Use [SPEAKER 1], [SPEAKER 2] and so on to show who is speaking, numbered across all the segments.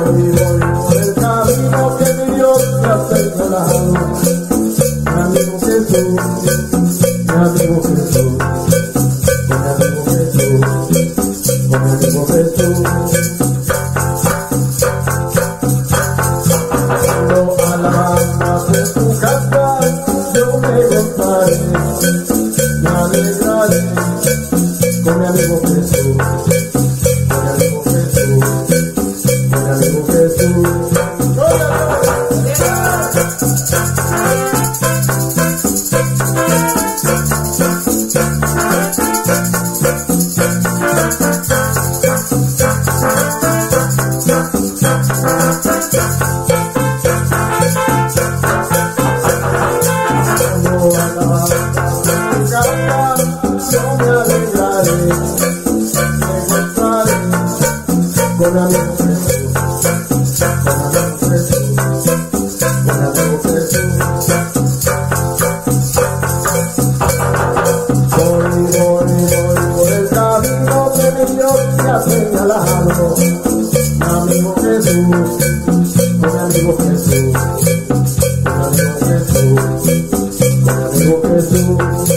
[SPEAKER 1] voy por el camino que mi Dios me ha señalado. Mi amigo Jesús, mi amigo Jesús, mi amigo Jesús, mi amigo Jesús. Cuando alabanzas en tu casa, yo me gozaré, me alegraré con mi amigo Jesús, con mi amigo Jesús, con mi amigo Jesús. Yo me alegraré, me gozaré con mi amigo Jesús, con mi amigo Jesús, con mi amigo Jesús. Voy por el camino que mi Dios me ha señalado. Mi amigo Jesús, con mi amigo Jesús, con mi amigo Jesús, con mi amigo Jesús.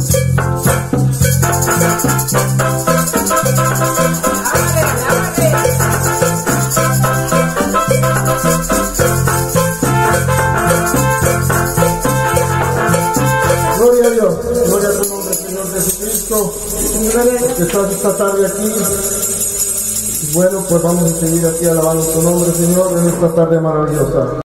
[SPEAKER 1] Gloria a Dios, gloria a tu nombre, Señor Jesucristo, que estás esta tarde aquí. Bueno, pues vamos a seguir aquí alabando tu nombre, Señor, en esta tarde maravillosa.